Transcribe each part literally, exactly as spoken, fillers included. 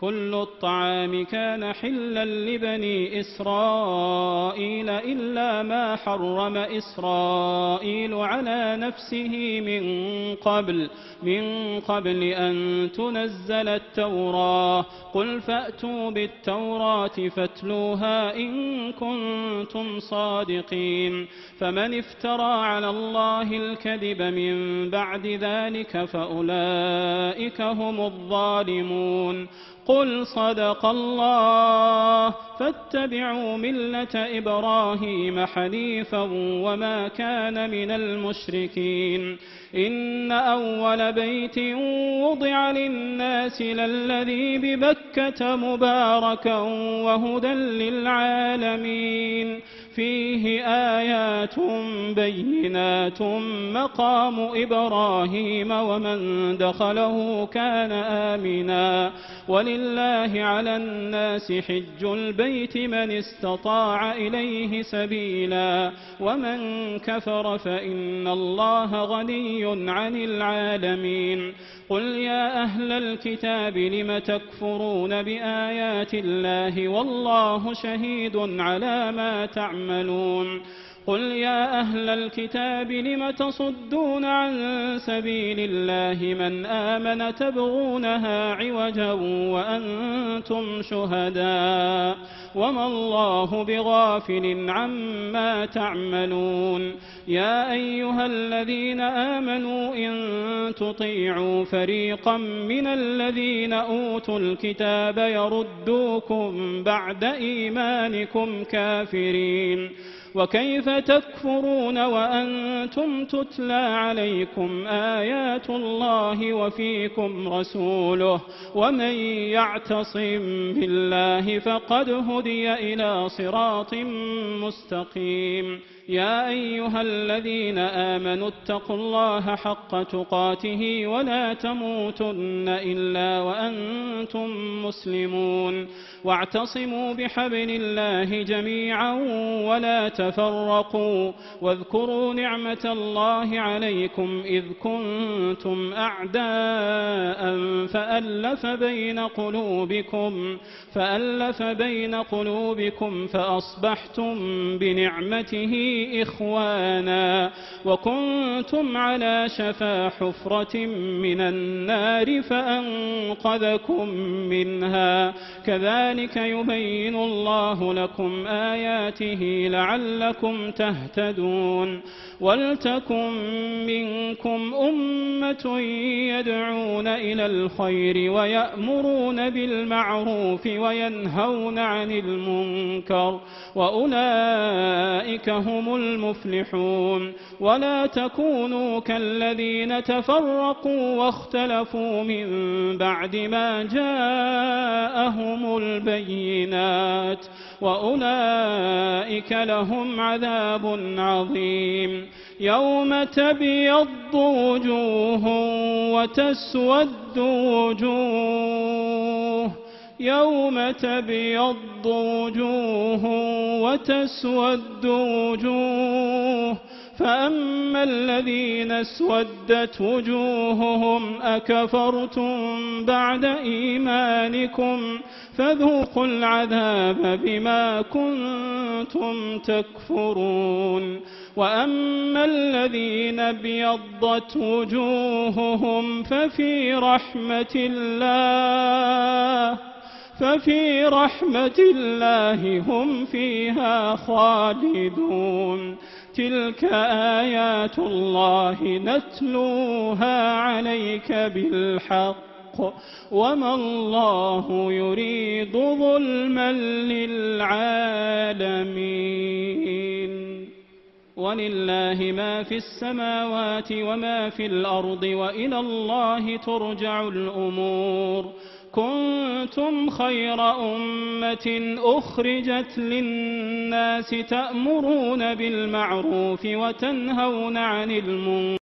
كل الطعام كان حلا لبني إسرائيل إلا ما حرم إسرائيل على نفسه من قبل من قبل أن تنزل التوراة. قل فأتوا بالتوراة فاتلوها إن كنتم صادقين. فمن افترى على الله الكذب من بعد ذلك فأولئك هم الظالمون. قل صدق الله فاتبعوا ملة إبراهيم حنيفا وما كان من المشركين. إن أول بيت وضع للناس للذي ببكة مباركا وهدى للعالمين فيه آيات بينات مقام إبراهيم ومن دخله كان آمنا ولله على الناس حج البيت من استطاع إليه سبيلا ومن كفر فإن الله غني عن العالمين. قل يا أهل الكتاب لم تكفرون بآيات الله والله شهيد على ما تعملون. قل يا أهل الكتاب لم تصدون عن سبيل الله من آمن تبغونها عوجا وأنتم شهداء وما الله بغافل عما تعملون. يا أيها الذين آمنوا إن تطيعوا فريقا من الذين أوتوا الكتاب يردوكم بعد إيمانكم كافرين. وكيف تكفرون وأنتم تتلى عليكم آيات الله وفيكم رسوله ومن يعتصم بالله فقد هدي إلى صراط مستقيم. يا أيها الذين آمنوا اتقوا الله حق تقاته ولا تموتن إلا وأنتم مسلمون. واعتصموا بحبل الله جميعا ولا تفرقوا واذكروا نعمة الله عليكم إذ كنتم أعداء فألف بين قلوبكم فألف بين قلوبكم فأصبحتم بنعمته إخوانا وكنتم على شفا حفرة من النار فأنقذكم منها. كذلك يبين الله لكم آياته لعلكم تهتدون. ولتكن منكم أمة يدعون إلى الخير ويأمرون بالمعروف وينهون عن المنكر وأولئك هم المفلحون. ولا تكونوا كالذين تفرقوا واختلفوا من بعد ما جاءهم البينات وأولئك لهم عذاب عظيم. يوم تبيض وجوه وتسود وجوه يوم تبيض وجوه وتسود وجوه فأما الذين اسودت وجوههم أكفرتم بعد إيمانكم فذوقوا العذاب بما كنتم تكفرون. وأما الذين ابيضت وجوههم ففي رحمة الله ففي رحمة الله هم فيها خالدون. تلك آيات الله نتلوها عليك بالحق وما الله يريد ظلما للعالمين. ولله ما في السماوات وما في الأرض وإلى الله ترجع الأمور. كنتم خير أمة أخرجت للناس تأمرون بالمعروف وتنهون عن المنكر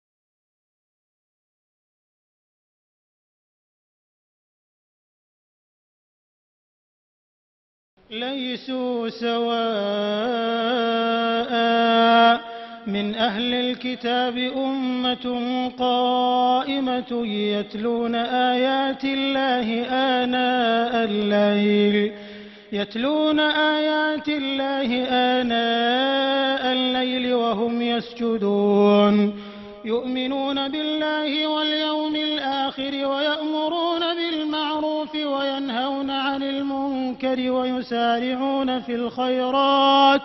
ليسوا سواء من أهل الكتاب أمة قائمة يتلون آيات الله آناء الليل يتلون آيات الله آناء الليل وهم يسجدون يؤمنون بالله واليوم الآخر ويأمرون بالمعروف وينهون عن المنكر ويسارعون في الخيرات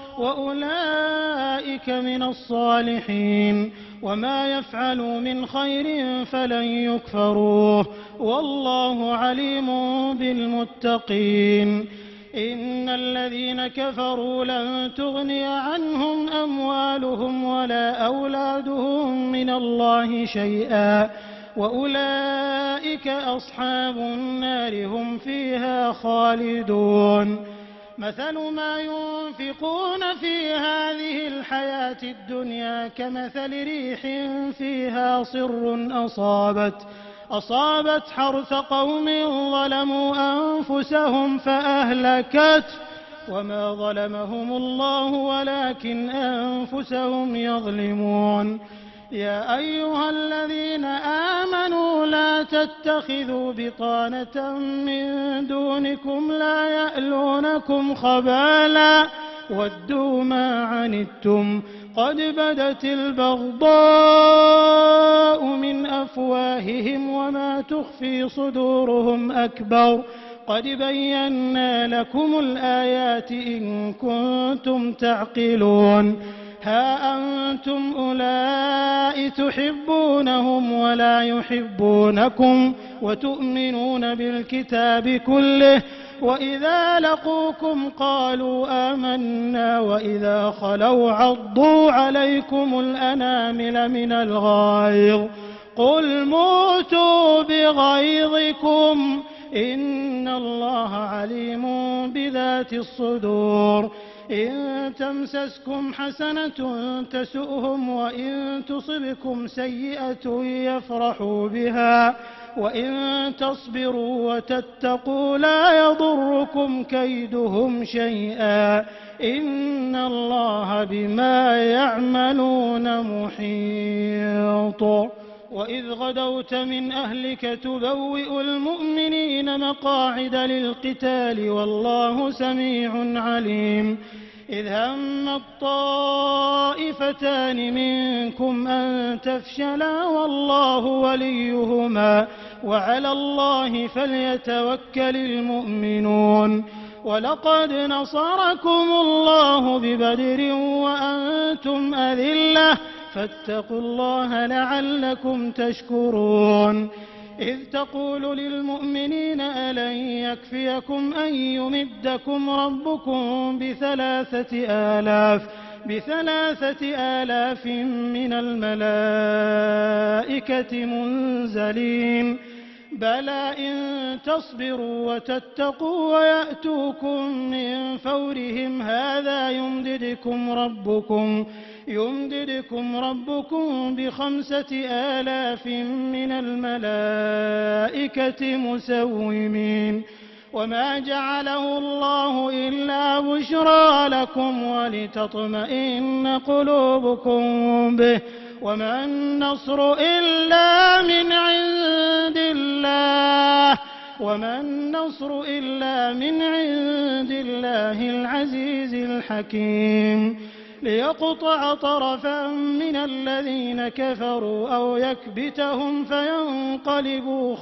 وأولئك من الصالحين وما يفعلوا من خير فلن يكفروه والله عليم بالمتقين إن الذين كفروا لن تغني عنهم أموالهم ولا أولادهم من الله شيئا وأولئك أصحاب النار هم فيها خالدون مثل ما ينفقون في هذه الحياة الدنيا كمثل ريح فيها صر أصابت أصابت حرث قوم ظلموا أنفسهم فأهلكت وما ظلمهم الله ولكن أنفسهم يظلمون يا أيها الذين آمنوا لا تتخذوا بطانة من دونكم لا يألونكم خبالا ودوا ما عنتم قد بدت البغضاء من أفواههم وما تخفي صدورهم أكبر قد بينا لكم الآيات إن كنتم تعقلون ها أنتم أولئك تحبونهم ولا يحبونكم وتؤمنون بالكتاب كله وإذا لقوكم قالوا آمنا وإذا خلوا عضوا عليكم الأنامل من الغيظ قل موتوا بغيظكم إن الله عليم بذات الصدور إن تمسسكم حسنة تسؤهم وإن تصبكم سيئة يفرحوا بها وإن تصبروا وتتقوا لا يضركم كيدهم شيئا إن الله بما يعملون محيط وإذ غدوت من أهلك تبوئ المؤمنين مقاعد للقتال والله سميع عليم إذ هم الطائفتان منكم أن تفشلا والله وليهما وعلى الله فليتوكل المؤمنون ولقد نصركم الله ببدر وأنتم أذلة فاتقوا الله لعلكم تشكرون إذ تقول للمؤمنين ألن يكفيكم أن يمدكم ربكم بثلاثة آلاف بثلاثة آلاف من الملائكة منزلين بلى إن تصبروا وتتقوا ويأتوكم من فورهم هذا يمددكم ربكم يمددكم ربكم بخمسة آلاف من الملائكة مسومين وما جعله الله إلا بشرى لكم ولتطمئن قلوبكم به وما النصر إلا من عند الله وما النصر إلا من عند الله العزيز الحكيم ليقطع طرفا من الذين كفروا أو يكبتهم فينقلبوا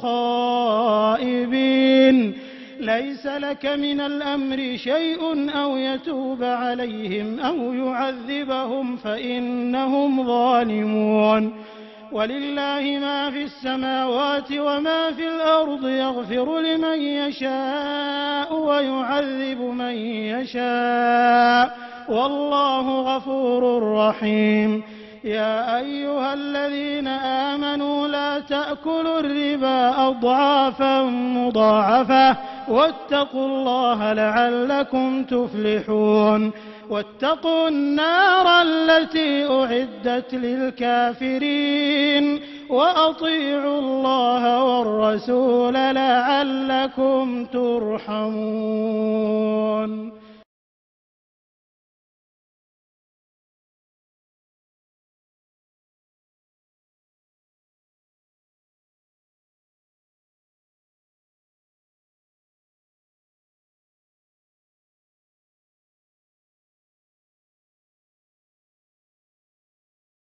خائبين ليس لك من الأمر شيء أو يتوب عليهم أو يعذبهم فإنهم ظالمون ولله ما في السماوات وما في الأرض يغفر لمن يشاء ويعذب من يشاء والله غفور رحيم يا أيها الذين آمنوا لا تأكلوا الربا أضعافا مضاعفة واتقوا الله لعلكم تفلحون واتقوا النار التي أعدت للكافرين وأطيعوا الله والرسول لعلكم ترحمون.